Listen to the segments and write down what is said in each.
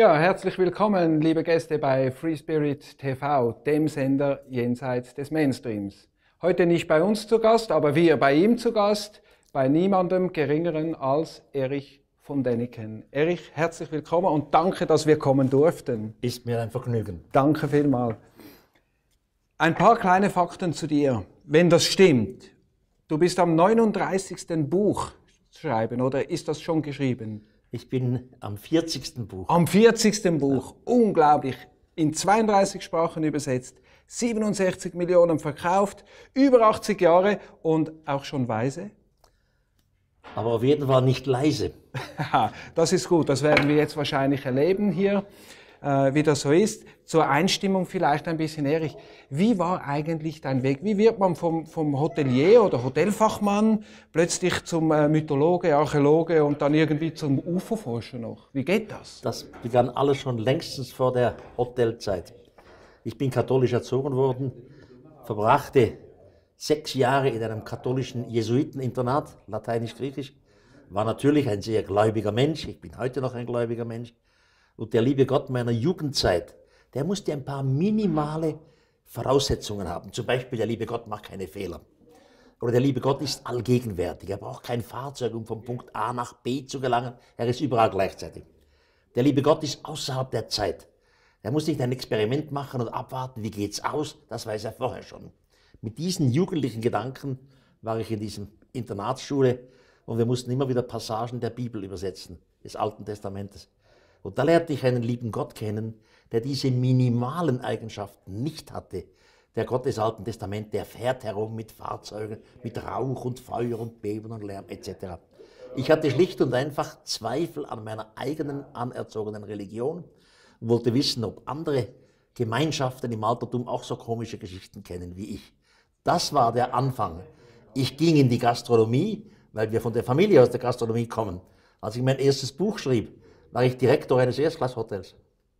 Ja, herzlich willkommen, liebe Gäste bei Free Spirit TV, dem Sender jenseits des Mainstreams. Heute nicht bei uns zu Gast, aber wir bei ihm zu Gast, bei niemandem Geringeren als Erich von Däniken. Erich, herzlich willkommen und danke, dass wir kommen durften. Ist mir ein Vergnügen. Danke vielmals. Ein paar kleine Fakten zu dir, wenn das stimmt. Du bist am 39. Buch schreiben, oder ist das schon geschrieben? Ich bin am 40. Buch. Am 40. Buch, unglaublich, in 32 Sprachen übersetzt, 67 Millionen verkauft, über 80 Jahre und auch schon weise? Aber auf jeden Fall nicht leise. Das ist gut, das werden wir jetzt wahrscheinlich erleben hier, wie das so ist. Zur Einstimmung vielleicht ein bisschen, Erich. Wie war eigentlich dein Weg? Wie wird man vom Hotelier oder Hotelfachmann plötzlich zum Mythologe, Archäologe und dann irgendwie zum UFO-Forscher noch? Wie geht das? Das begann alles schon längstens vor der Hotelzeit. Ich bin katholisch erzogen worden, verbrachte 6 Jahre in einem katholischen Jesuiteninternat, lateinisch-griechisch, war natürlich ein sehr gläubiger Mensch, ich bin heute noch ein gläubiger Mensch. Und der liebe Gott meiner Jugendzeit, der musste ein paar minimale Voraussetzungen haben. Zum Beispiel, der liebe Gott macht keine Fehler. Oder der liebe Gott ist allgegenwärtig. Er braucht kein Fahrzeug, um vom Punkt A nach B zu gelangen. Er ist überall gleichzeitig. Der liebe Gott ist außerhalb der Zeit. Er muss nicht ein Experiment machen und abwarten, wie geht's aus. Das weiß er vorher schon. Mit diesen jugendlichen Gedanken war ich in diesem Internatsschule und wir mussten immer wieder Passagen der Bibel übersetzen, des Alten Testamentes. Und da lernte ich einen lieben Gott kennen, der diese minimalen Eigenschaften nicht hatte. Der Gott des Alten Testaments, der fährt herum mit Fahrzeugen, mit Rauch und Feuer und Beben und Lärm etc. Ich hatte schlicht und einfach Zweifel an meiner eigenen anerzogenen Religion und wollte wissen, ob andere Gemeinschaften im Altertum auch so komische Geschichten kennen wie ich. Das war der Anfang. Ich ging in die Gastronomie, weil wir von der Familie aus der Gastronomie kommen. Als ich mein erstes Buch schrieb, war ich Direktor eines Erstklass-Hotels.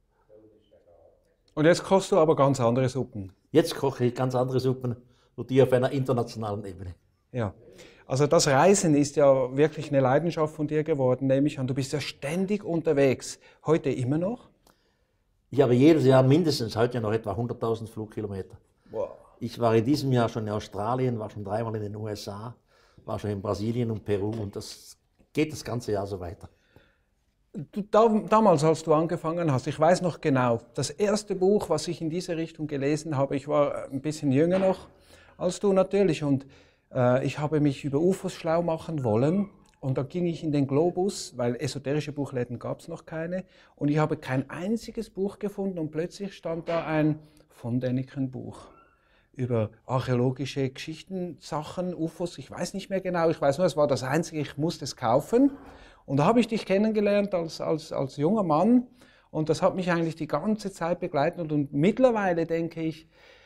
Und jetzt kochst du aber ganz andere Suppen. Jetzt koche ich ganz andere Suppen und die auf einer internationalen Ebene. Ja, also das Reisen ist ja wirklich eine Leidenschaft von dir geworden, nehme ich an. Du bist ja ständig unterwegs. Heute immer noch? Ich habe jedes Jahr mindestens heute noch etwa 100.000 Flugkilometer. Wow. Ich war in diesem Jahr schon in Australien, war schon 3-mal in den USA, war schon in Brasilien und Peru und das geht das ganze Jahr so weiter. Damals, als du angefangen hast, ich weiß noch genau, das erste Buch, was ich in diese Richtung gelesen habe, ich war ein bisschen jünger noch als du natürlich und ich habe mich über UFOs schlau machen wollen und da ging ich in den Globus, weil esoterische Buchläden gab es noch keine und ich habe kein einziges Buch gefunden und plötzlich stand da ein von Däniken Buch über archäologische Geschichten, Sachen, UFOs, ich weiß nicht mehr genau, ich weiß nur, es war das Einzige, ich musste es kaufen. Und da habe ich dich kennengelernt als junger Mann und das hat mich eigentlich die ganze Zeit begleitet und mittlerweile denke ich,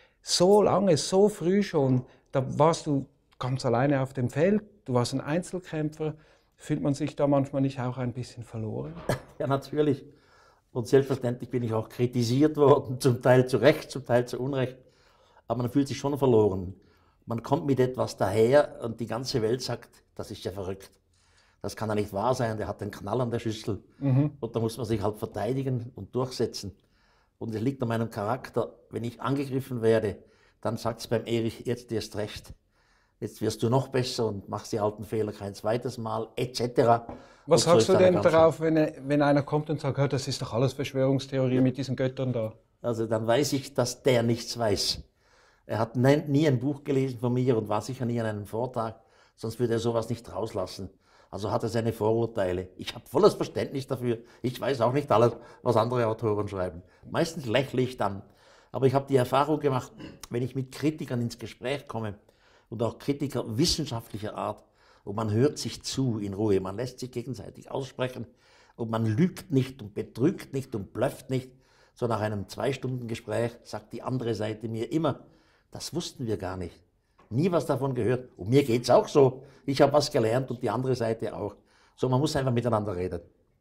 so lange, so früh schon, da warst du ganz alleine auf dem Feld, du warst ein Einzelkämpfer, fühlt man sich da manchmal nicht auch ein bisschen verloren? Ja, natürlich. Und selbstverständlich bin ich auch kritisiert worden, zum Teil zu Recht, zum Teil zu Unrecht, aber man fühlt sich schon verloren. Man kommt mit etwas daher und die ganze Welt sagt, das ist ja verrückt. Das kann ja nicht wahr sein, der hat den Knall an der Schüssel. Und da muss man sich halt verteidigen und durchsetzen. Und es liegt an meinem Charakter, wenn ich angegriffen werde, dann sagt es beim Erich, jetzt erst recht. Jetzt wirst du noch besser und machst die alten Fehler kein zweites Mal, etc. Was sagst du denn darauf, wenn einer kommt und sagt, das ist doch alles Verschwörungstheorie mit diesen Göttern da? Also dann weiß ich, dass der nichts weiß. Er hat nie ein Buch gelesen von mir und war sicher nie an einem Vortrag, sonst würde er sowas nicht rauslassen. Also hat er seine Vorurteile. Ich habe volles Verständnis dafür. Ich weiß auch nicht alles, was andere Autoren schreiben. Meistens lächle ich dann. Aber ich habe die Erfahrung gemacht, wenn ich mit Kritikern ins Gespräch komme und auch Kritiker wissenschaftlicher Art und man hört sich zu in Ruhe, man lässt sich gegenseitig aussprechen und man lügt nicht und betrügt nicht und blufft nicht, so nach einem 2-Stunden-Gespräch sagt die andere Seite mir immer, das wussten wir gar nicht. Nie was davon gehört. Und mir geht es auch so. Ich habe was gelernt und die andere Seite auch. So, man muss einfach miteinander reden.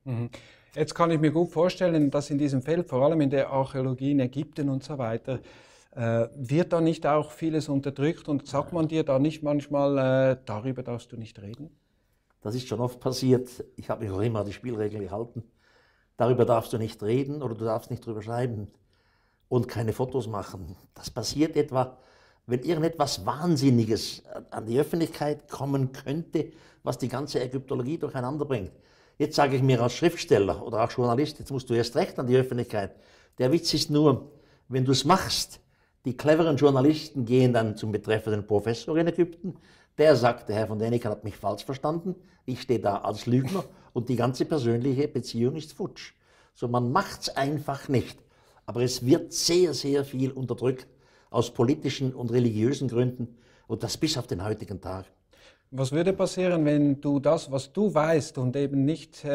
Jetzt kann ich mir gut vorstellen, dass in diesem Feld, vor allem in der Archäologie in Ägypten und so weiter, wird da nicht auch vieles unterdrückt und sagt man dir da nicht manchmal, darüber darfst du nicht reden? Das ist schon oft passiert. Ich habe mich auch immer an die Spielregeln gehalten. Darüber darfst du nicht reden oder du darfst nicht drüber schreiben und keine Fotos machen. Das passiert etwa, wenn irgendetwas Wahnsinniges an die Öffentlichkeit kommen könnte, was die ganze Ägyptologie durcheinander bringt. Jetzt sage ich mir als Schriftsteller oder auch Journalist, jetzt musst du erst recht an die Öffentlichkeit. Der Witz ist nur, wenn du es machst, die cleveren Journalisten gehen dann zum betreffenden Professor in Ägypten, der sagt, der Herr von Däniken hat mich falsch verstanden, ich stehe da als Lügner und die ganze persönliche Beziehung ist futsch. So, man macht es einfach nicht. Aber es wird sehr, sehr viel unterdrückt aus politischen und religiösen Gründen und das bis auf den heutigen Tag. Was würde passieren, wenn du das, was du weißt und eben nicht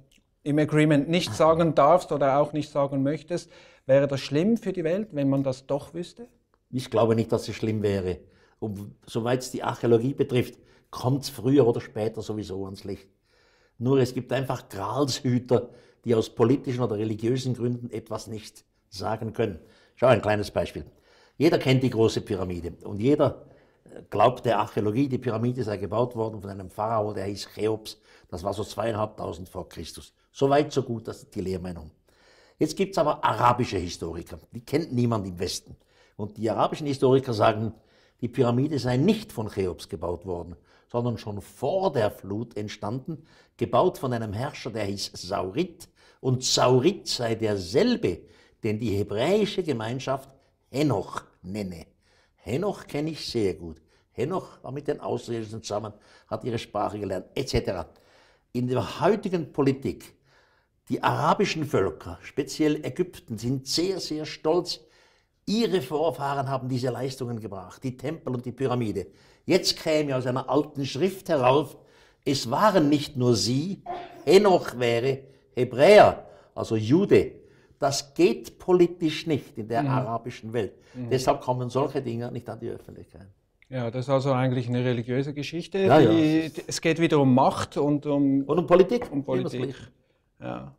im Agreement nicht sagen darfst oder auch nicht sagen möchtest, wäre das schlimm für die Welt, wenn man das doch wüsste? Ich glaube nicht, dass es schlimm wäre. Und soweit es die Archäologie betrifft, kommt es früher oder später sowieso ans Licht. Nur es gibt einfach Gralshüter, die aus politischen oder religiösen Gründen etwas nicht sagen können. Schau, ein kleines Beispiel. Jeder kennt die große Pyramide und jeder glaubt der Archäologie, die Pyramide sei gebaut worden von einem Pharao, der hieß Cheops. Das war so 2500 vor Christus. So weit, so gut, das ist die Lehrmeinung. Jetzt gibt es aber arabische Historiker, die kennt niemand im Westen. Und die arabischen Historiker sagen, die Pyramide sei nicht von Cheops gebaut worden, sondern schon vor der Flut entstanden, gebaut von einem Herrscher, der hieß Saurit. Und Saurit sei derselbe, den die hebräische Gemeinschaft Henoch nenne. Henoch kenne ich sehr gut. Henoch war mit den Außerirdischen zusammen, hat ihre Sprache gelernt, etc. In der heutigen Politik, die arabischen Völker, speziell Ägypten, sind sehr, sehr stolz. Ihre Vorfahren haben diese Leistungen gebracht, die Tempel und die Pyramide. Jetzt käme aus einer alten Schrift heraus, es waren nicht nur sie, Henoch wäre Hebräer, also Jude. Das geht politisch nicht in der arabischen Welt. Deshalb kommen solche Dinge nicht an die Öffentlichkeit. Ja, das ist also eigentlich eine religiöse Geschichte. Ja, es geht wieder um Macht und um Politik. Um Politik. Ja.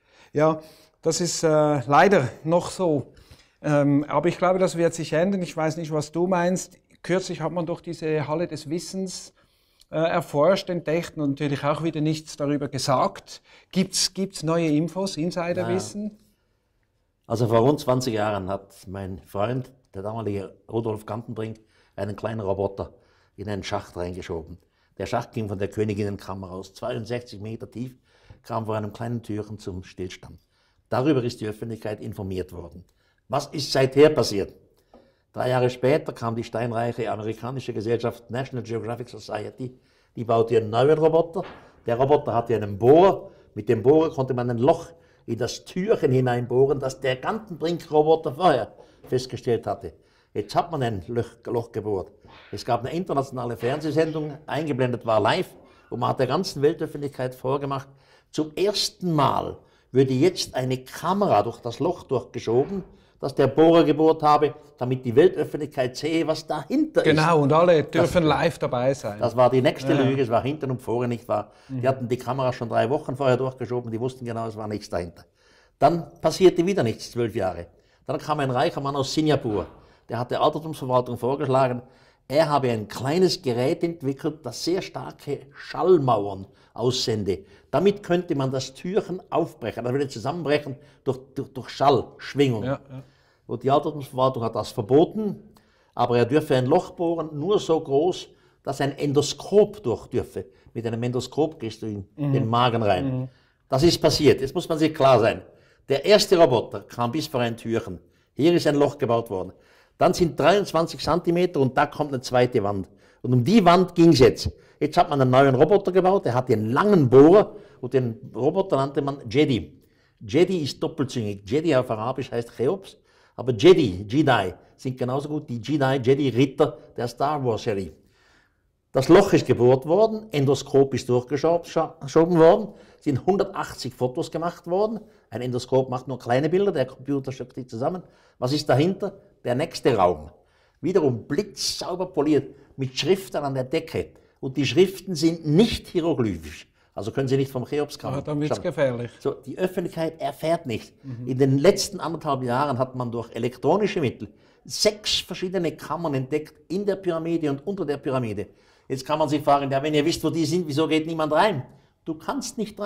Ja, das ist leider noch so. Aber ich glaube, das wird sich ändern. Ich weiß nicht, was du meinst. Kürzlich hat man doch diese Halle des Wissens erforscht, entdeckt und natürlich auch wieder nichts darüber gesagt. Gibt's neue Infos, Insiderwissen? Ja. Also vor rund 20 Jahren hat mein Freund, der damalige Rudolf Gantenbrink, einen kleinen Roboter in einen Schacht reingeschoben. Der Schacht ging von der Königinnenkammer aus, 62 Meter tief, kam vor einem kleinen Türchen zum Stillstand. Darüber ist die Öffentlichkeit informiert worden. Was ist seither passiert? 3 Jahre später kam die steinreiche amerikanische Gesellschaft National Geographic Society, die baute einen neuen Roboter. Der Roboter hatte einen Bohrer, mit dem Bohrer konnte man ein Loch in das Türchen hineinbohren, das der Gantenbrink-Roboter vorher festgestellt hatte. Jetzt hat man ein Loch gebohrt. Es gab eine internationale Fernsehsendung, eingeblendet war live, und man hat der ganzen Weltöffentlichkeit vorgemacht, zum ersten Mal würde jetzt eine Kamera durch das Loch durchgeschoben, das der Bohrer gebohrt habe, damit die Weltöffentlichkeit sehe, was dahinter ist. Genau, und alle dürfen live dabei sein. Das war die nächste Lüge, es war hinten und vorne nicht wahr. Die hatten die Kamera schon 3 Wochen vorher durchgeschoben, die wussten genau, es war nichts dahinter. Dann passierte wieder nichts, 12 Jahre. Dann kam ein reicher Mann aus Singapur, der hat der Altertumsverwaltung vorgeschlagen, er habe ein kleines Gerät entwickelt, das sehr starke Schallmauern aussende. Damit könnte man das Türchen aufbrechen, das würde zusammenbrechen durch Schallschwingung. Ja, ja. Und die Altertumsverwaltung hat das verboten, aber er dürfe ein Loch bohren, nur so groß, dass ein Endoskop durch dürfe. Mit einem Endoskop gehst du in den Magen rein. Das ist passiert, jetzt muss man sich klar sein. Der erste Roboter kam bis vor ein Türchen. Hier ist ein Loch gebaut worden. Dann sind 23 Zentimeter und da kommt eine zweite Wand. Und um die Wand ging es jetzt. Jetzt hat man einen neuen Roboter gebaut, der hatte einen langen Bohrer und den Roboter nannte man Jedi. Jedi ist doppelzüngig. Jedi auf Arabisch heißt Cheops, aber Jedi sind genauso gut die Jedi-Ritter der Star Wars Serie. Das Loch ist gebohrt worden, Endoskop ist durchgeschoben worden, sind 180 Fotos gemacht worden. Ein Endoskop macht nur kleine Bilder, der Computer schöpft die zusammen. Was ist dahinter? Der nächste Raum. Wiederum blitzsauber poliert, mit Schriften an der Decke. Und die Schriften sind nicht hieroglyphisch. Also können Sie nicht vom Cheops kommen. Ja, dann wird es gefährlich. So, die Öffentlichkeit erfährt nicht. In den letzten 1,5 Jahren hat man durch elektronische Mittel 6 verschiedene Kammern entdeckt in der Pyramide und unter der Pyramide. Jetzt kann man sich fragen, ja, wenn ihr wisst, wo die sind, wieso geht niemand rein? Du kannst nicht rein.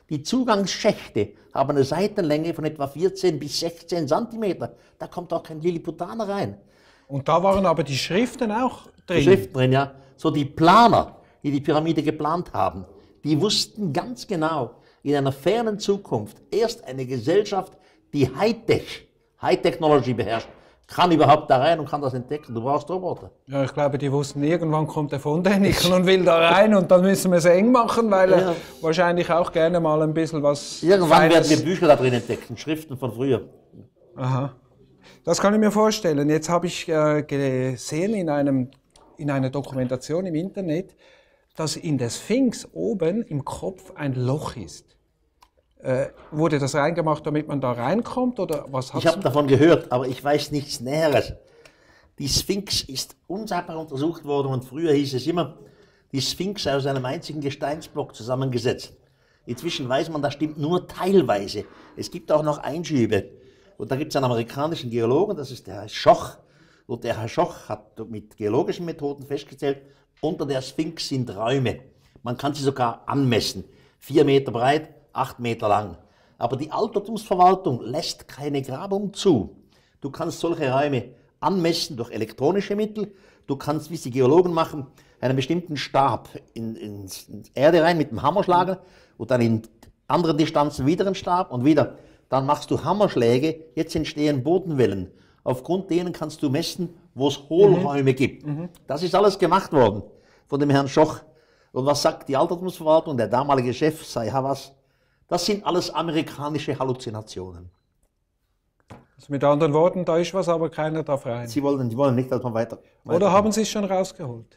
Die Zugangsschächte haben eine Seitenlänge von etwa 14 bis 16 Zentimeter. Da kommt auch kein Lilliputaner rein. Und da waren aber die Schriften auch drin? Die Schriften drin, ja. So die Planer, die die Pyramide geplant haben, die wussten ganz genau, in einer fernen Zukunft erst eine Gesellschaft, die High-Technology beherrscht, kann überhaupt da rein und kann das entdecken. Du brauchst Roboter. Ja, ich glaube, die wussten, irgendwann kommt der von Däniken und will da rein und dann müssen wir es eng machen, weil er wahrscheinlich auch gerne mal ein bisschen was Irgendwann werden wir Bücher da drin entdecken, Schriften von früher. Aha. Das kann ich mir vorstellen. Jetzt habe ich gesehen in einer Dokumentation im Internet, dass in der Sphinx oben im Kopf ein Loch ist. Wurde das reingemacht, damit man da reinkommt? Oder was ich habe davon gehört, aber ich weiß nichts Näheres. Die Sphinx ist unsagbar untersucht worden und früher hieß es immer, die Sphinx sei aus einem einzigen Gesteinsblock zusammengesetzt. Inzwischen weiß man, das stimmt nur teilweise. Es gibt auch noch Einschübe. Und da gibt es einen amerikanischen Geologen, das ist der Herr Schoch. Und der Herr Schoch hat mit geologischen Methoden festgestellt, unter der Sphinx sind Räume. Man kann sie sogar anmessen. 4 Meter breit, 8 Meter lang. Aber die Altertumsverwaltung lässt keine Grabung zu. Du kannst solche Räume anmessen durch elektronische Mittel. Du kannst, wie es die Geologen machen, einen bestimmten Stab in Erde rein mit dem Hammer schlagen und dann in anderen Distanzen wieder einen Stab und wieder. Dann machst du Hammerschläge, jetzt entstehen Bodenwellen. Aufgrund denen kannst du messen, wo es Hohlräume gibt. Das ist alles gemacht worden von dem Herrn Schoch. Und was sagt die Altertumsverwaltung? Der damalige Chef, Sai Havas, das sind alles amerikanische Halluzinationen. Also mit anderen Worten, da ist was, aber keiner darf rein. Sie wollen nicht, dass man weiter. Oder haben Sie es schon rausgeholt?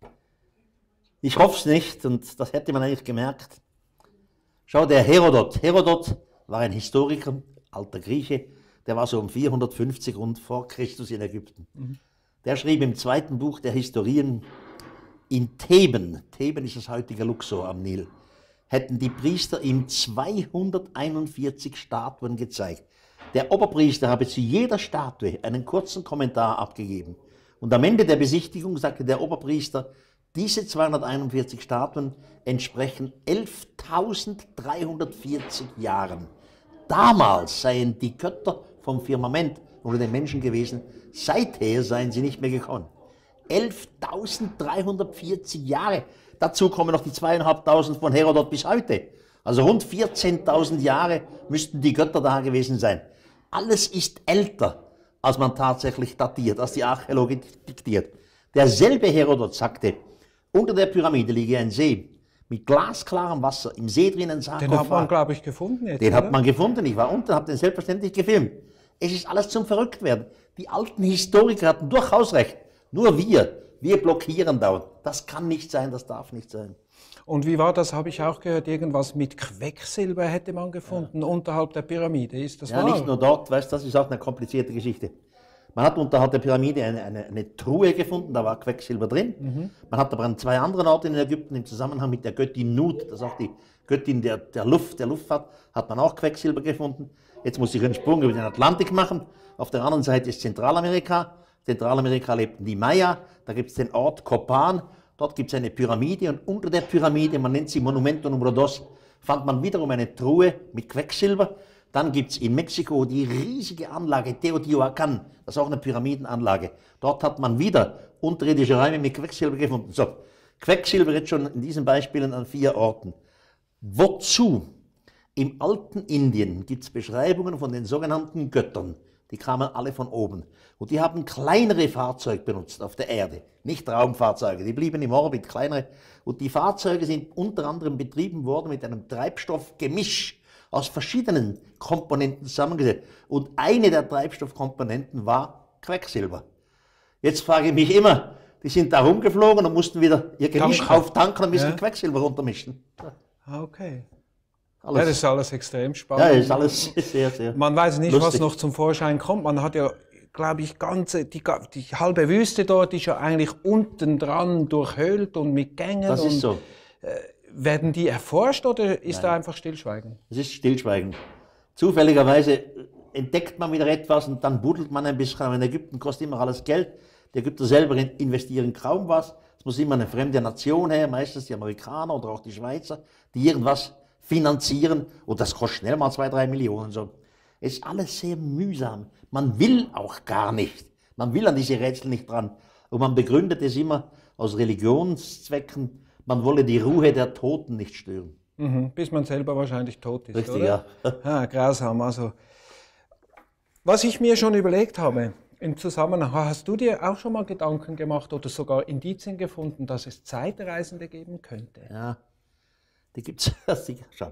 Ich hoffe es nicht und das hätte man eigentlich gemerkt. Schau, der Herodot war ein Historiker, alter Grieche, der war so um 450 rund vor Christus in Ägypten. Der schrieb im 2. Buch der Historien, in Theben ist das heutige Luxor am Nil, hätten die Priester ihm 241 Statuen gezeigt. Der Oberpriester habe zu jeder Statue einen kurzen Kommentar abgegeben. Und am Ende der Besichtigung sagte der Oberpriester, diese 241 Statuen entsprechen 11.340 Jahren. Damals seien die Götter vom Firmament unter den Menschen gewesen, seither seien sie nicht mehr gekommen. 11.340 Jahre. Dazu kommen noch die 2.500 von Herodot bis heute. Also rund 14.000 Jahre müssten die Götter da gewesen sein. Alles ist älter, als man tatsächlich datiert, als die Archäologie diktiert. Derselbe Herodot sagte, unter der Pyramide liege ein See mit glasklarem Wasser, im See drinnen Sarkophag. Den hat man, glaube ich, gefunden jetzt, Den oder? hat man gefunden, ich war unten, habe den selbstverständlich gefilmt. Es ist alles zum Verrücktwerden. Die alten Historiker hatten durchaus recht. Nur wir blockieren dauernd. Das kann nicht sein, das darf nicht sein. Und wie war das, habe ich auch gehört, irgendwas mit Quecksilber hätte man gefunden unterhalb der Pyramide. Ist das wahr? Ja, nicht nur dort, weißt, das ist auch eine komplizierte Geschichte. Man hat unterhalb der Pyramide eine Truhe gefunden, da war Quecksilber drin. Man hat aber an 2 anderen Orten in Ägypten im Zusammenhang mit der Göttin Nut, das ist auch die Göttin der Luftfahrt, hat man auch Quecksilber gefunden. Jetzt muss ich einen Sprung über den Atlantik machen. Auf der anderen Seite ist Zentralamerika. Zentralamerika lebten die Maya. Da gibt es den Ort Copan. Dort gibt es eine Pyramide und unter der Pyramide, man nennt sie Monumento Numero Dos, fand man wiederum eine Truhe mit Quecksilber. Dann gibt es in Mexiko die riesige Anlage Teotihuacan, das ist auch eine Pyramidenanlage. Dort hat man wieder unterirdische Räume mit Quecksilber gefunden. So, Quecksilber jetzt schon in diesen Beispielen an 4 Orten. Wozu? Im alten Indien gibt es Beschreibungen von den sogenannten Göttern. Die kamen alle von oben. Und die haben kleinere Fahrzeuge benutzt auf der Erde, nicht Raumfahrzeuge. Die blieben im Orbit, kleinere. Und die Fahrzeuge sind unter anderem betrieben worden mit einem Treibstoffgemisch aus verschiedenen Komponenten zusammengesetzt. Und eine der Treibstoffkomponenten war Quecksilber. Jetzt frage ich mich immer, die sind da rumgeflogen und mussten wieder ihr Gemisch auftanken und ein bisschen Quecksilber runtermischen. Okay. Alles. Ja, das ist alles extrem spannend. Ja, das ist alles sehr, sehr Man weiß nicht, lustig. was noch zum Vorschein kommt. Man hat ja, glaube ich, die halbe Wüste dort ist ja eigentlich unten dran durchhöhlt und mit Gängen. Das ist so. Werden die erforscht oder ist da einfach Stillschweigen? Es ist Stillschweigen. Zufälligerweise entdeckt man wieder etwas und dann buddelt man ein bisschen. Aber in Ägypten kostet immer alles Geld. Die Ägypter selber investieren kaum was. Es muss immer eine fremde Nation her, meistens die Amerikaner oder auch die Schweizer, die irgendwas finanzieren und das kostet schnell mal 2, 3 Millionen. So. Es ist alles sehr mühsam. Man will auch gar nicht. Man will an diese Rätsel nicht dran. Und man begründet es immer aus Religionszwecken, man wolle die Ruhe der Toten nicht stören. Bis man selber wahrscheinlich tot ist, Richtig, oder? Ja, grausam. Also, was ich mir schon überlegt habe, im Zusammenhang, hast du dir auch schon mal Gedanken gemacht oder sogar Indizien gefunden, dass es Zeitreisende geben könnte? Ja, die gibt es. Schau.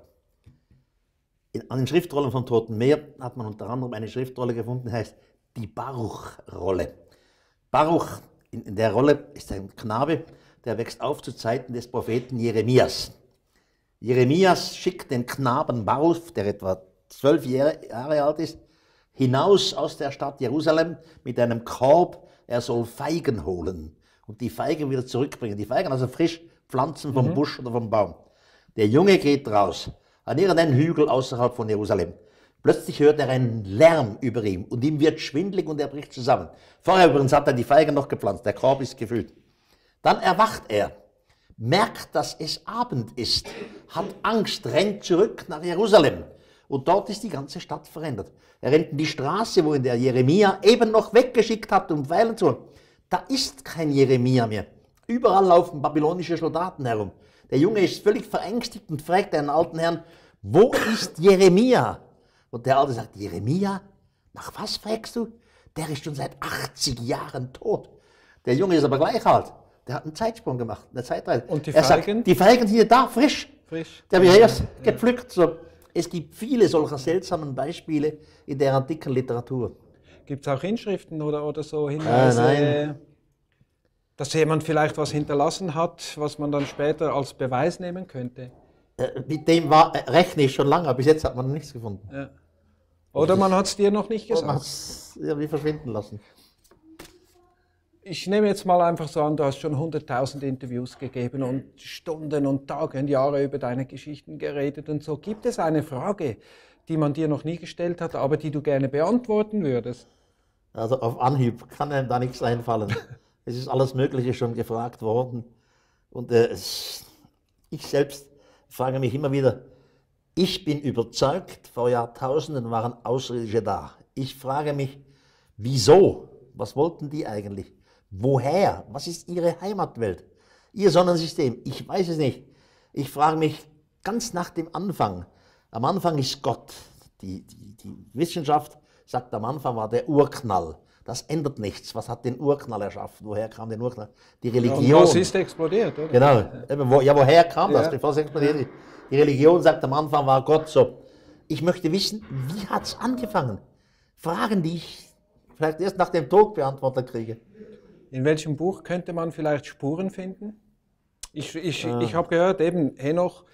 An den Schriftrollen von Toten Meer hat man unter anderem eine Schriftrolle gefunden, die heißt die Baruch-Rolle. Baruch, in der Rolle ist ein Knabe, der wächst auf zu Zeiten des Propheten Jeremias. Jeremias schickt den Knaben Baruch, der etwa 12 Jahre alt ist, hinaus aus der Stadt Jerusalem mit einem Korb, er soll Feigen holen und die Feigen wieder zurückbringen. Die Feigen also frisch pflanzen vom Busch oder vom Baum. Der Junge geht raus, an irgendeinen Hügel außerhalb von Jerusalem. Plötzlich hört er einen Lärm über ihm und ihm wird schwindelig und er bricht zusammen. Vorher übrigens hat er die Feigen noch gepflanzt, der Korb ist gefüllt. Dann erwacht er, merkt, dass es Abend ist, hat Angst, rennt zurück nach Jerusalem. Und dort ist die ganze Stadt verändert. Er rennt in die Straße, wo ihn der Jeremia eben noch weggeschickt hat, um weilen zu holen. Da ist kein Jeremia mehr. Überall laufen babylonische Soldaten herum. Der Junge ist völlig verängstigt und fragt einen alten Herrn, wo ist Jeremia? Und der Alte sagt, Jeremia? Nach was fragst du? Der ist schon seit 80 Jahren tot. Der Junge ist aber gleich alt. Der hat einen Zeitsprung gemacht, eine Zeitreise. Und die er Feigen? Sagt, die Feigen sind da, frisch. Der habe ich erst gepflückt. So. Es gibt viele solcher seltsamen Beispiele in der antiken Literatur. Gibt es auch Inschriften oder so Hinweise, nein. dass jemand vielleicht was hinterlassen hat, was man dann später als Beweis nehmen könnte? Mit dem rechne ich schon lange, aber bis jetzt hat man noch nichts gefunden. Ja. Oder man hat es dir noch nicht Man hat gesagt? es irgendwie verschwinden lassen. Ich nehme jetzt mal einfach so an, du hast schon 100.000 Interviews gegeben und Stunden und Tage und Jahre über deine Geschichten geredet und so. Gibt es eine Frage, die man dir noch nie gestellt hat, aber die du gerne beantworten würdest? Also auf Anhieb kann einem da nichts einfallen. Es ist alles Mögliche schon gefragt worden. Und ich selbst frage mich immer wieder, ich bin überzeugt, vor Jahrtausenden waren Außerirdische da. Ich frage mich, wieso? Was wollten die eigentlich? Woher? Was ist ihre Heimatwelt? Ihr Sonnensystem? Ich weiß es nicht. Ich frage mich ganz nach dem Anfang. Am Anfang ist Gott. Die Wissenschaft sagt, am Anfang war der Urknall. Das ändert nichts. Was hat den Urknall erschaffen? Woher kam der Urknall? Die Religion. Ja, was ist explodiert, oder? Genau. Ja, woher kam das, Ja. bevor es explodiert ist? Die Religion sagt, am Anfang war Gott so. Ich möchte wissen, wie hat es angefangen? Fragen, die ich vielleicht erst nach dem Tod beantwortet kriege. In welchem Buch könnte man vielleicht Spuren finden? Ich habe gehört, eben Henoch,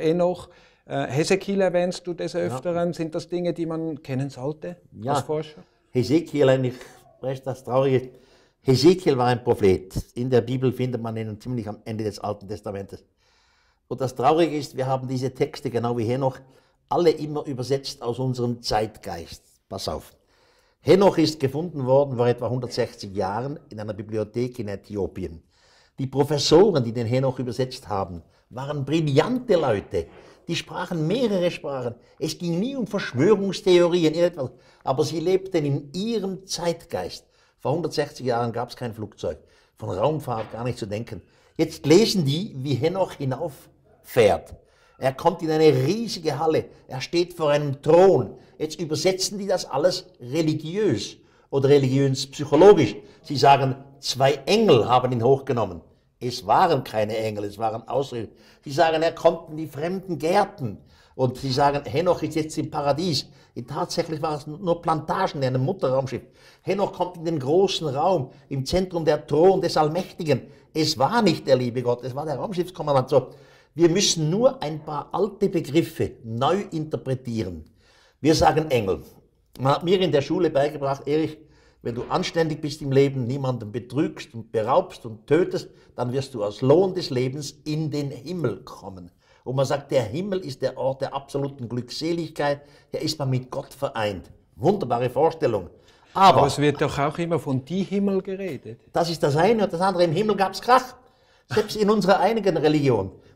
Hesekiel erwähnst du des Öfteren. Sind das Dinge, die man kennen sollte als Forscher? Hesekiel, eigentlich recht das Traurige. Hesekiel war ein Prophet. In der Bibel findet man ihn ziemlich am Ende des Alten Testamentes. Und das Traurige ist, wir haben diese Texte, genau wie Henoch, alle immer übersetzt aus unserem Zeitgeist. Pass auf. Henoch ist gefunden worden vor etwa 160 Jahren in einer Bibliothek in Äthiopien. Die Professoren, die den Henoch übersetzt haben, waren brillante Leute. Die sprachen mehrere Sprachen. Es ging nie um Verschwörungstheorien, etwas, aber sie lebten in ihrem Zeitgeist. Vor 160 Jahren gab es kein Flugzeug, von Raumfahrt gar nicht zu denken. Jetzt lesen die, wie Henoch hinauffährt. Er kommt in eine riesige Halle, er steht vor einem Thron. Jetzt übersetzen die das alles religiös oder religiös-psychologisch. Sie sagen, 2 Engel haben ihn hochgenommen. Es waren keine Engel, es waren Außerirdische. Sie sagen, er kommt in die fremden Gärten. Und sie sagen, Henoch ist jetzt im Paradies. Tatsächlich waren es nur Plantagen in einem Mutterraumschiff. Henoch kommt in den großen Raum, im Zentrum der Thron des Allmächtigen. Es war nicht der liebe Gott, es war der Raumschiffskommandant. So, wir müssen nur ein paar alte Begriffe neu interpretieren. Wir sagen Engel. Man hat mir in der Schule beigebracht, Erich, wenn du anständig bist im Leben, niemanden betrügst und beraubst und tötest, dann wirst du als Lohn des Lebens in den Himmel kommen. Und man sagt, der Himmel ist der Ort der absoluten Glückseligkeit, hier ist man mit Gott vereint. Wunderbare Vorstellung. Aber es wird doch auch immer von die Himmel geredet. Das ist das eine und das andere. Im Himmel gab es Krach. Selbst in unserer einigen Religion.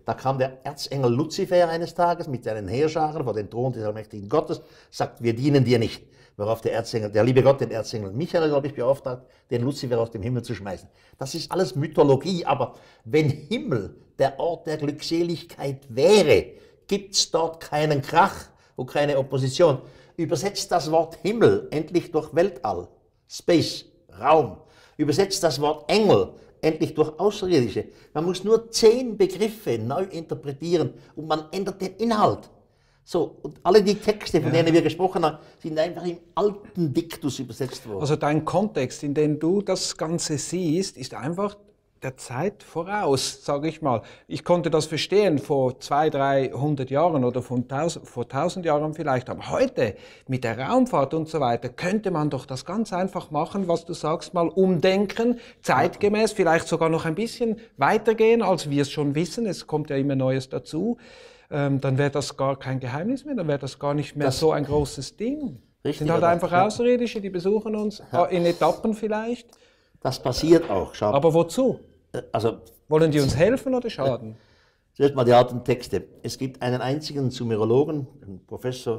Da kam der Erzengel Luzifer eines Tages mit seinen Heerscharen vor den Thron des allmächtigen Gottes, sagt, wir dienen dir nicht. Worauf der liebe Gott den Erzengel Michael, glaube ich, beauftragt, den Luzifer aus dem Himmel zu schmeißen. Das ist alles Mythologie, aber wenn Himmel der Ort der Glückseligkeit wäre, gibt es dort keinen Krach und keine Opposition. Übersetzt das Wort Himmel endlich durch Weltall, Space, Raum. Übersetzt das Wort Engel endlich durch Außerirdische. Man muss nur 10 Begriffe neu interpretieren und man ändert den Inhalt. So, und alle die Texte, von denen wir gesprochen haben, sind einfach im alten Diktus übersetzt worden. Also dein Kontext, in dem du das Ganze siehst, ist einfach der Zeit voraus, sage ich mal. Ich konnte das verstehen vor 200, 300 Jahren oder vor 1000 Jahren vielleicht, aber heute mit der Raumfahrt und so weiter könnte man doch das ganz einfach machen, was du sagst, mal umdenken, zeitgemäß, vielleicht sogar noch ein bisschen weitergehen, als wir es schon wissen. Es kommt ja immer Neues dazu. Dann wäre das gar kein Geheimnis mehr, dann wäre das gar nicht mehr so ein großes Ding. Richtig, Sind halt einfach Außerirdische, die besuchen uns in Etappen vielleicht. Das passiert auch. Schau. Aber wozu? Also, wollen die uns helfen oder schaden? Zuerst mal die alten Texte. Es gibt einen einzigen Sumerologen, einen Professor,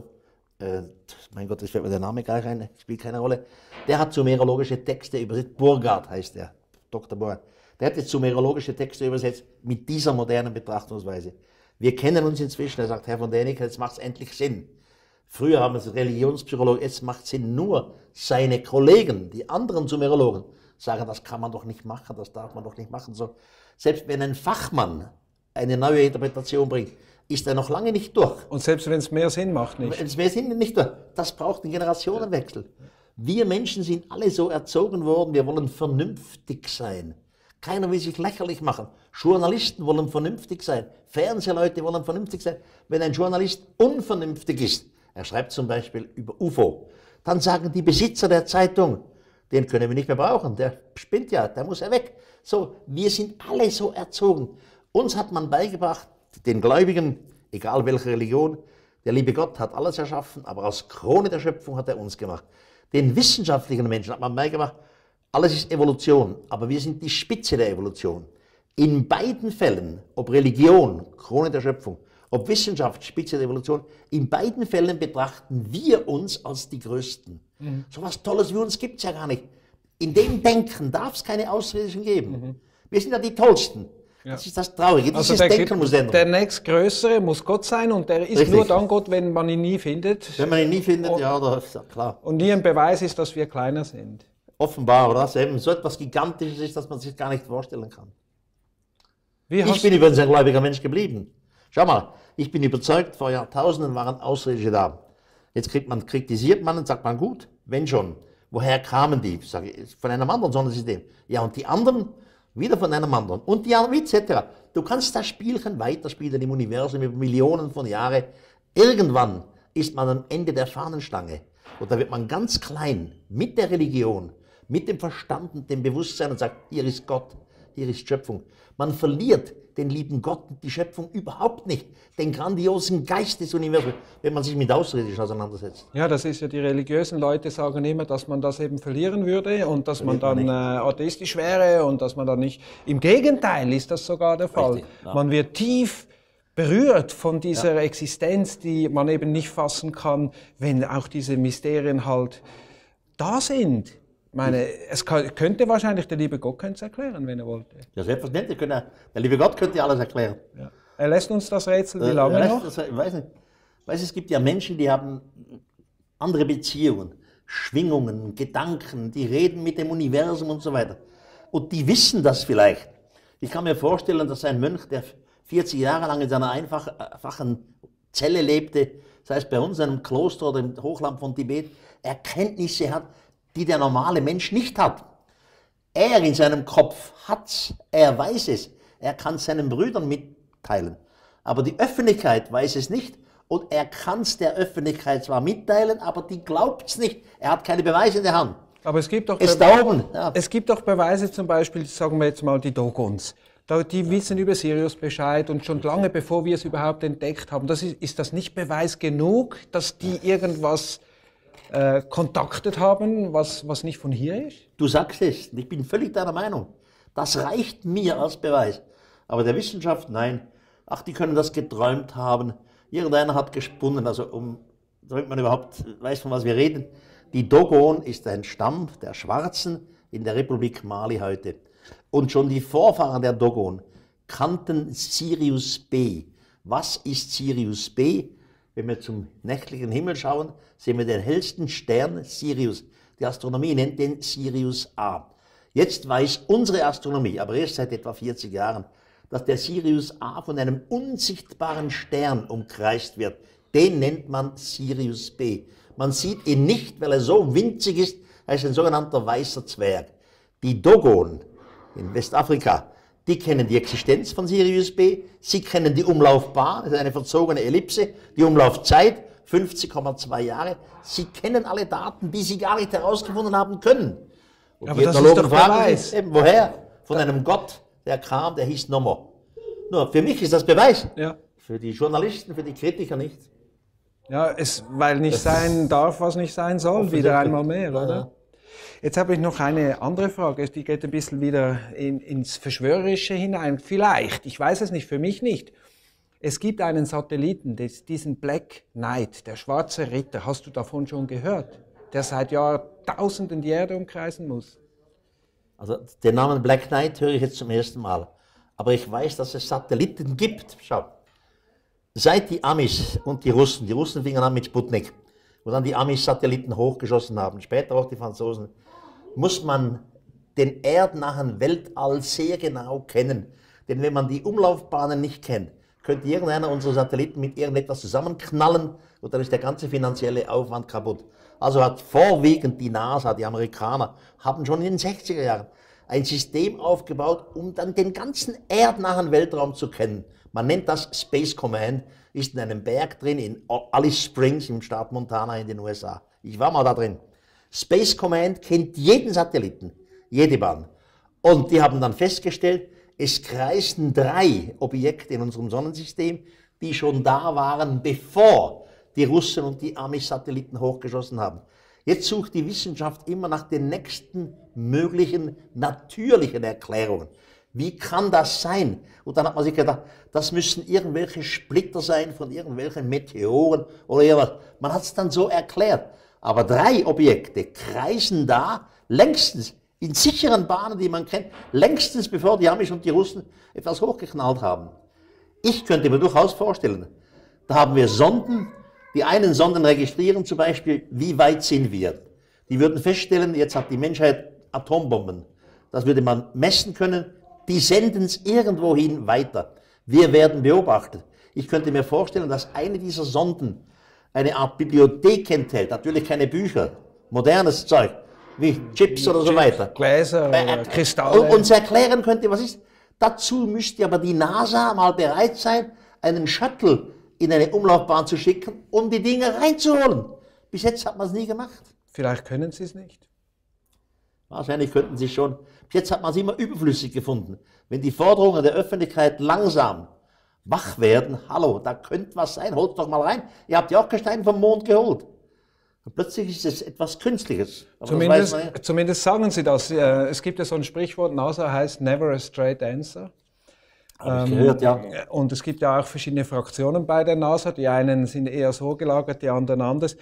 mein Gott, das fällt mir der Name gar nicht ein, spielt keine Rolle, der hat sumerologische Texte übersetzt, Burgard heißt er, Dr. Burgard. Der hat jetzt sumerologische Texte übersetzt mit dieser modernen Betrachtungsweise. Wir kennen uns inzwischen, er sagt, Herr von Däniken, jetzt macht es endlich Sinn. Früher haben wir es Religionspsychologen, jetzt macht es Sinn. Nur seine Kollegen, die anderen Sumerologen, sagen, das kann man doch nicht machen, das darf man doch nicht machen. So, selbst wenn ein Fachmann eine neue Interpretation bringt, ist er noch lange nicht durch. Und selbst wenn es mehr Sinn macht, nicht? Wenn es mehr Sinn nicht durch. Das braucht einen Generationenwechsel. Wir Menschen sind alle so erzogen worden, wir wollen vernünftig sein. Keiner will sich lächerlich machen. Journalisten wollen vernünftig sein. Fernsehleute wollen vernünftig sein. Wenn ein Journalist unvernünftig ist, er schreibt zum Beispiel über UFO, dann sagen die Besitzer der Zeitung, den können wir nicht mehr brauchen, der spinnt ja, der muss ja weg. So, wir sind alle so erzogen. Uns hat man beigebracht, den Gläubigen, egal welche Religion, der liebe Gott hat alles erschaffen, aber als Krone der Schöpfung hat er uns gemacht. Den wissenschaftlichen Menschen hat man beigebracht, alles ist Evolution, aber wir sind die Spitze der Evolution. In beiden Fällen, ob Religion, Krone der Schöpfung, ob Wissenschaft, Spitze der Evolution, in beiden Fällen betrachten wir uns als die Größten. So was Tolles wie uns gibt es ja gar nicht. In dem Denken darf es keine Außerirdischen geben. Wir sind ja die Tollsten. Ja. Das ist das Traurige. Dieses Denken muss ändern. Der nächstgrößere muss Gott sein und der ist nur dann Gott, wenn man ihn nie findet. Wenn man ihn nie findet, ja, das ist ja klar. Und nie ein Beweis ist, dass wir kleiner sind. Offenbar, oder? Das eben so etwas Gigantisches ist, dass man sich gar nicht vorstellen kann. Ich bin übrigens ein gläubiger Mensch geblieben. Schau mal, ich bin überzeugt, vor Jahrtausenden waren Außerirdische da. Jetzt kritisiert man und sagt man, gut, wenn schon, woher kamen die? Sag ich, von einem anderen Sonnensystem. Ja, und die anderen wieder von einem anderen. Und die anderen, etc. Du kannst das Spielchen weiterspielen im Universum über Millionen von Jahren. Irgendwann ist man am Ende der Fahnenstange. Und da wird man ganz klein mit der Religion, mit dem Verstand und dem Bewusstsein und sagt, hier ist Gott, hier ist Schöpfung. Man verliert den lieben Gott und die Schöpfung überhaupt nicht, den grandiosen Geist des Universums, wenn man sich mit Außerirdischen auseinandersetzt. Ja, das ist ja, die religiösen Leute sagen immer, dass man das eben verlieren würde und dass man dann atheistisch wäre und dass man dann nicht. Im Gegenteil ist das sogar der Fall. Richtig, ja. Man wird tief berührt von dieser Existenz, die man eben nicht fassen kann, wenn auch diese Mysterien halt da sind. Ich meine, könnte wahrscheinlich der liebe Gott erklären, wenn er wollte. Ja, selbstverständlich. Der liebe Gott könnte alles erklären. Ja. Er lässt uns das Rätsel, wie lange noch? Ich weiß nicht. Es gibt ja Menschen, die haben andere Beziehungen, Schwingungen, Gedanken, die reden mit dem Universum und so weiter. Und die wissen das vielleicht. Ich kann mir vorstellen, dass ein Mönch, der 40 Jahre lang in seiner einfachen Zelle lebte, sei es bei uns in einem Kloster oder im Hochland von Tibet, Erkenntnisse hat, die der normale Mensch nicht hat. Er in seinem Kopf hat's, er weiß es, er kann es seinen Brüdern mitteilen. Aber die Öffentlichkeit weiß es nicht und er kann es der Öffentlichkeit zwar mitteilen, aber die glaubt es nicht. Er hat keine Beweise in der Hand. Aber es gibt doch, es gibt doch Beweise, zum Beispiel, sagen wir jetzt mal die Dogons. Die wissen über Sirius Bescheid und schon lange bevor wir es überhaupt entdeckt haben. Ist das nicht Beweis genug, dass die irgendwas kontaktet haben, was nicht von hier ist? Du sagst es, ich bin völlig deiner Meinung. Das reicht mir als Beweis. Aber der Wissenschaft, nein, ach, die können das geträumt haben. Irgendeiner hat gesponnen, also damit man überhaupt weiß, von was wir reden. Die Dogon ist ein Stamm der Schwarzen in der Republik Mali heute. Und schon die Vorfahren der Dogon kannten Sirius B. Was ist Sirius B? Wenn wir zum nächtlichen Himmel schauen, sehen wir den hellsten Stern Sirius. Die Astronomie nennt den Sirius A. Jetzt weiß unsere Astronomie, aber erst seit etwa 40 Jahren, dass der Sirius A von einem unsichtbaren Stern umkreist wird. Den nennt man Sirius B. Man sieht ihn nicht, weil er so winzig ist, er ist ein sogenannter weißer Zwerg. Die Dogon in Westafrika, die kennen die Existenz von Sirius B, sie kennen die Umlaufbahn, das ist eine verzogene Ellipse, die Umlaufzeit 50,2 Jahre. Sie kennen alle Daten, die sie gar nicht herausgefunden haben können. Und aber das ist doch Beweis. Eben, woher? Von einem Gott, der kam, der hieß Nomo. Nur für mich ist das Beweis. Ja. Für die Journalisten, für die Kritiker nicht. Ja, weil nicht sein darf, was nicht sein soll, wieder einmal mehr, oder? Ja. Jetzt habe ich noch eine andere Frage, die geht ein bisschen wieder ins Verschwörerische hinein. Vielleicht, ich weiß es nicht, für mich nicht. Es gibt einen Satelliten, diesen Black Knight, der schwarze Ritter, hast du davon schon gehört? Der seit Jahrtausenden die Erde umkreisen muss. Also den Namen Black Knight höre ich jetzt zum ersten Mal. Aber ich weiß, dass es Satelliten gibt. Schau, seit die Amis und die Russen fingen an mit Sputnik, wo dann die Amis Satelliten hochgeschossen haben, später auch die Franzosen, muss man den erdnahen Weltall sehr genau kennen. Denn wenn man die Umlaufbahnen nicht kennt, könnte irgendeiner unserer Satelliten mit irgendetwas zusammenknallen und dann ist der ganze finanzielle Aufwand kaputt. Also hat vorwiegend die NASA, die Amerikaner, haben schon in den 60er Jahren ein System aufgebaut, um dann den ganzen erdnahen Weltraum zu kennen. Man nennt das Space Command, ist in einem Berg drin, in Alice Springs im Staat Montana in den USA. Ich war mal da drin. Space Command kennt jeden Satelliten, jede Bahn. Und die haben dann festgestellt, es kreisen 3 Objekte in unserem Sonnensystem, die schon da waren, bevor die Russen und die Amis Satelliten hochgeschossen haben. Jetzt sucht die Wissenschaft immer nach den nächsten möglichen natürlichen Erklärungen. Wie kann das sein? Und dann hat man sich gedacht, das müssen irgendwelche Splitter sein von irgendwelchen Meteoren oder irgendwas. Man hat es dann so erklärt. Aber 3 Objekte kreisen da längstens in sicheren Bahnen, die man kennt, längstens bevor die Amis und die Russen etwas hochgeknallt haben. Ich könnte mir durchaus vorstellen, da haben wir Sonden, die einen Sonden registrieren zum Beispiel, wie weit sind wir. Die würden feststellen, jetzt hat die Menschheit Atombomben. Das würde man messen können. Die senden es irgendwohin weiter. Wir werden beobachtet. Ich könnte mir vorstellen, dass eine dieser Sonden eine Art Bibliothek enthält, natürlich keine Bücher, modernes Zeug, wie Chips oder so weiter. Gläser, Kristalle. Und uns erklären könnte, was ist. Dazu müsste aber die NASA mal bereit sein, einen Shuttle in eine Umlaufbahn zu schicken, um die Dinge reinzuholen. Bis jetzt hat man es nie gemacht. Vielleicht können sie es nicht. Wahrscheinlich könnten sie schon. Bis jetzt hat man es immer überflüssig gefunden. Wenn die Forderungen der Öffentlichkeit langsam wach werden, hallo, da könnte was sein, holt doch mal rein. Ihr habt ja auch Gestein vom Mond geholt. Und plötzlich ist es etwas Künstliches. Zumindest sagen sie das. Es gibt ja so ein Sprichwort, NASA heißt never a straight answer. Habe ich gehört, ja. Und es gibt ja auch verschiedene Fraktionen bei der NASA. Die einen sind eher so gelagert, die anderen anders.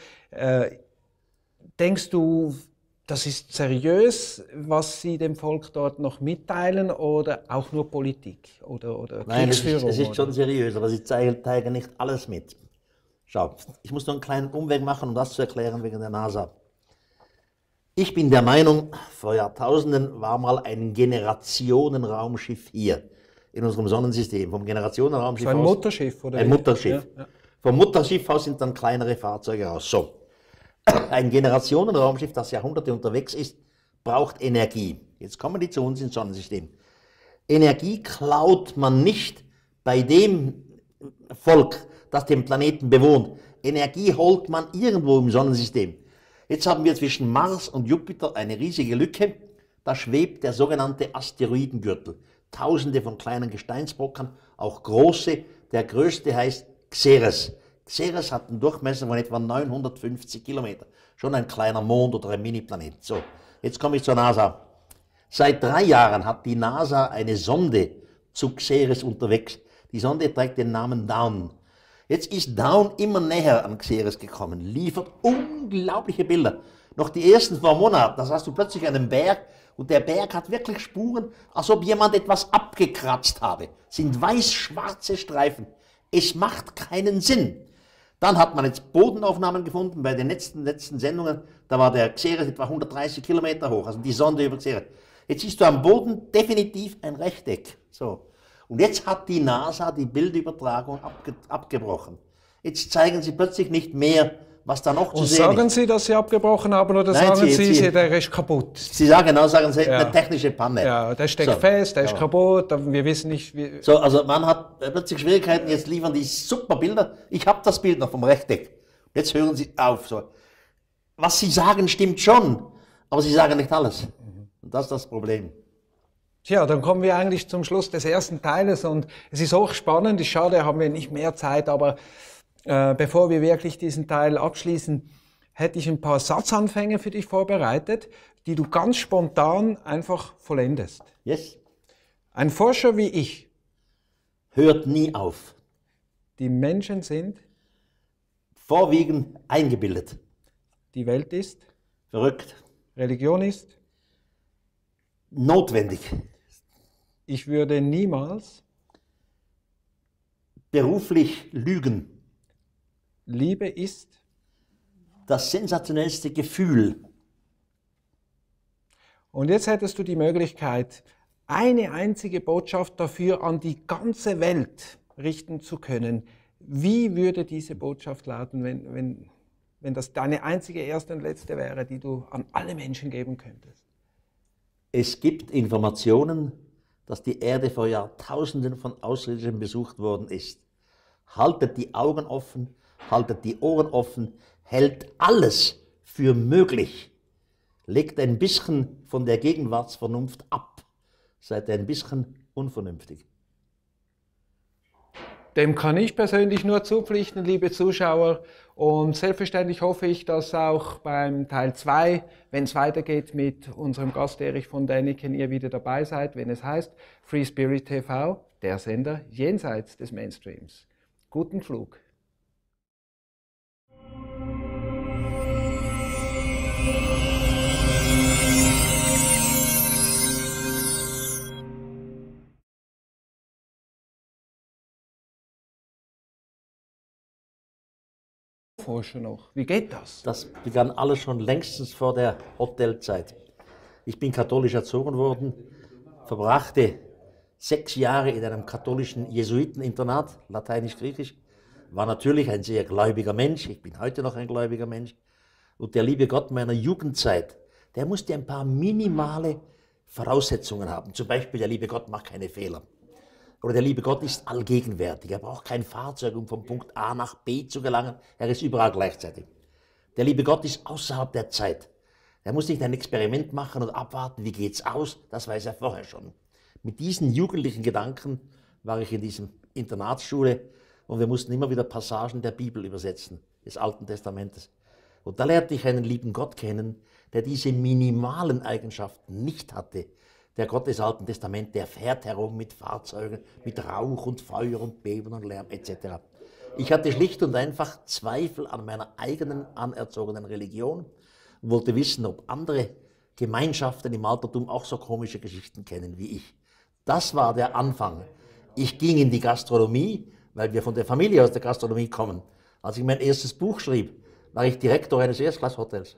Denkst du, das ist seriös, was Sie dem Volk dort noch mitteilen, oder auch nur Politik oder Nein, Kriegsführung? es ist schon seriös, aber Sie teilen nicht alles mit. Schau, ich muss noch einen kleinen Umweg machen, um das zu erklären wegen der NASA. Ich bin der Meinung, vor Jahrtausenden war mal ein Generationenraumschiff hier in unserem Sonnensystem. Vom Generationenraumschiff ein aus. Mutterschiff, oder? Ein Mutterschiff. Ja, ja. Vom Mutterschiff aus sind dann kleinere Fahrzeuge raus. So. Ein Generationenraumschiff, das Jahrhunderte unterwegs ist, braucht Energie. Jetzt kommen die zu uns ins Sonnensystem. Energie klaut man nicht bei dem Volk, das den Planeten bewohnt. Energie holt man irgendwo im Sonnensystem. Jetzt haben wir zwischen Mars und Jupiter eine riesige Lücke. Da schwebt der sogenannte Asteroidengürtel. Tausende von kleinen Gesteinsbrocken, auch große. Der größte heißt Xeres. Xeres hat einen Durchmesser von etwa 950 Kilometer. Schon ein kleiner Mond oder ein Mini-Planet. So, jetzt komme ich zur NASA. Seit 3 Jahren hat die NASA eine Sonde zu Xeres unterwegs. Die Sonde trägt den Namen Down. Jetzt ist Down immer näher an Xeres gekommen, liefert unglaubliche Bilder. Noch die ersten paar Monate, das hast du plötzlich einen Berg und der Berg hat wirklich Spuren, als ob jemand etwas abgekratzt habe. Sind weiß-schwarze Streifen. Es macht keinen Sinn. Dann hat man jetzt Bodenaufnahmen gefunden bei den letzten Sendungen. Da war der Xeres etwa 130 Kilometer hoch, also die Sonde über Xeres. Jetzt siehst du am Boden definitiv ein Rechteck. So. Und jetzt hat die NASA die Bildübertragung abgebrochen. Jetzt zeigen sie plötzlich nicht mehr, was da noch zu sehen ist. Und sagen Sie, dass Sie abgebrochen haben, oder Nein, sagen Sie, der ist kaputt? Sie sagen genau, sagen Sie, eine technische Panne. Ja, der steckt fest, der ist kaputt, wir wissen nicht, wie... So, also man hat plötzlich Schwierigkeiten, jetzt liefern die super Bilder. Ich habe das Bild noch vom Rechteck. Jetzt hören Sie auf. So. Was Sie sagen, stimmt schon, aber Sie sagen nicht alles. Und das ist das Problem. Tja, dann kommen wir eigentlich zum Schluss des ersten Teiles und es ist auch spannend, ist schade, haben wir nicht mehr Zeit, aber bevor wir wirklich diesen Teil abschließen, hätte ich ein paar Satzanfänge für dich vorbereitet, die du ganz spontan einfach vollendest. Yes. Ein Forscher wie ich hört nie auf. Die Menschen sind vorwiegend eingebildet. Die Welt ist verrückt. Religion ist notwendig. Ich würde niemals beruflich lügen. Liebe ist das sensationellste Gefühl. Und jetzt hättest du die Möglichkeit, eine einzige Botschaft dafür an die ganze Welt richten zu können. Wie würde diese Botschaft lauten, wenn das deine einzige erste und letzte wäre, die du an alle Menschen geben könntest? Es gibt Informationen, dass die Erde vor Jahrtausenden von Außerirdischen besucht worden ist. Haltet die Augen offen, haltet die Ohren offen, hält alles für möglich. Legt ein bisschen von der Gegenwartsvernunft ab. Seid ein bisschen unvernünftig. Dem kann ich persönlich nur zupflichten, liebe Zuschauer. Und selbstverständlich hoffe ich, dass auch beim Teil 2, wenn es weitergeht mit unserem Gast Erich von Däniken, ihr wieder dabei seid, wenn es heißt Free Spirit TV, der Sender jenseits des Mainstreams. Guten Flug! Forscher noch. Wie geht das? Das begann alles schon längstens vor der Hotelzeit. Ich bin katholisch erzogen worden, verbrachte 6 Jahre in einem katholischen Jesuiteninternat, lateinisch-griechisch, war natürlich ein sehr gläubiger Mensch, ich bin heute noch ein gläubiger Mensch. Und der liebe Gott meiner Jugendzeit, der musste ein paar minimale Voraussetzungen haben. Zum Beispiel, der liebe Gott macht keine Fehler. Oder der liebe Gott ist allgegenwärtig. Er braucht kein Fahrzeug, um von Punkt A nach B zu gelangen. Er ist überall gleichzeitig. Der liebe Gott ist außerhalb der Zeit. Er muss nicht ein Experiment machen und abwarten, wie geht's aus. Das weiß er vorher schon. Mit diesen jugendlichen Gedanken war ich in diesem Internatsschule und wir mussten immer wieder Passagen der Bibel übersetzen, des Alten Testamentes. Und da lernte ich einen lieben Gott kennen, der diese minimalen Eigenschaften nicht hatte. Der Gott des Alten Testaments, der fährt herum mit Fahrzeugen, mit Rauch und Feuer und Beben und Lärm etc. Ich hatte schlicht und einfach Zweifel an meiner eigenen anerzogenen Religion und wollte wissen, ob andere Gemeinschaften im Altertum auch so komische Geschichten kennen wie ich. Das war der Anfang. Ich ging in die Gastronomie, weil wir von der Familie aus der Gastronomie kommen. Als ich mein erstes Buch schrieb, war ich Direktor eines Erstklass-Hotels.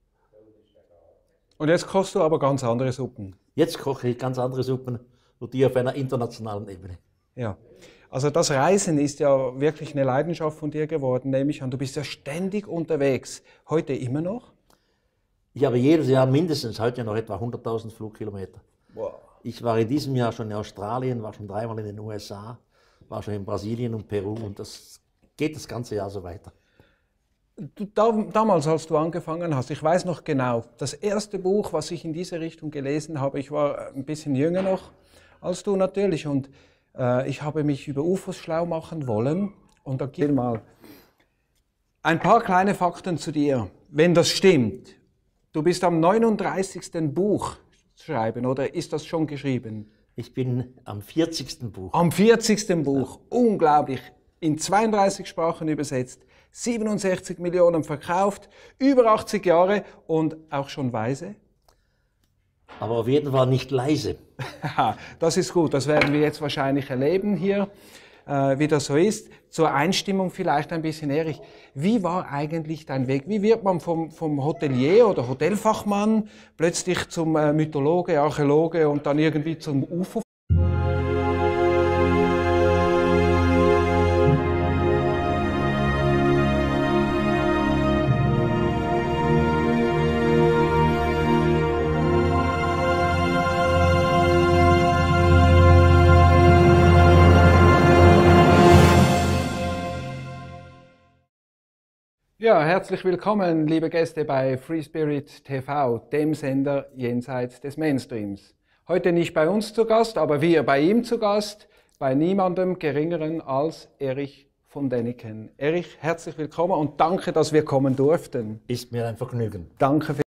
Und jetzt kochst du aber ganz andere Suppen. Jetzt koche ich ganz andere Suppen und die auf einer internationalen Ebene. Ja, also das Reisen ist ja wirklich eine Leidenschaft von dir geworden, nehme ich an. Du bist ja ständig unterwegs. Heute immer noch? Ich habe jedes Jahr mindestens heute noch etwa 100.000 Flugkilometer. Wow. Ich war in diesem Jahr schon in Australien, war schon 3-mal in den USA, war schon in Brasilien und Peru und das geht das ganze Jahr so weiter. Damals, als du angefangen hast, ich weiß noch genau, das erste Buch, was ich in diese Richtung gelesen habe, ich war ein bisschen jünger noch als du natürlich und ich habe mich über UFOs schlau machen wollen und da gibt es mal ein paar kleine Fakten zu dir, wenn das stimmt. Du bist am 39. Buch schreiben oder ist das schon geschrieben? Ich bin am 40. Buch. Am 40. Buch, unglaublich, in 32 Sprachen übersetzt, 67 Millionen verkauft, über 80 Jahre und auch schon weise. Aber auf jeden Fall nicht leise. Das ist gut, das werden wir jetzt wahrscheinlich erleben hier, wie das so ist. Zur Einstimmung vielleicht ein bisschen, Erich. Wie war eigentlich dein Weg? Wie wird man vom Hotelier oder Hotelfachmann plötzlich zum Mythologe, Archäologe und dann irgendwie zum UFO? Ja, herzlich willkommen, liebe Gäste bei Free Spirit TV, dem Sender jenseits des Mainstreams. Heute nicht bei uns zu Gast, aber wir bei ihm zu Gast, bei niemandem Geringeren als Erich von Däniken. Erich, herzlich willkommen und danke, dass wir kommen durften. Ist mir ein Vergnügen. Danke für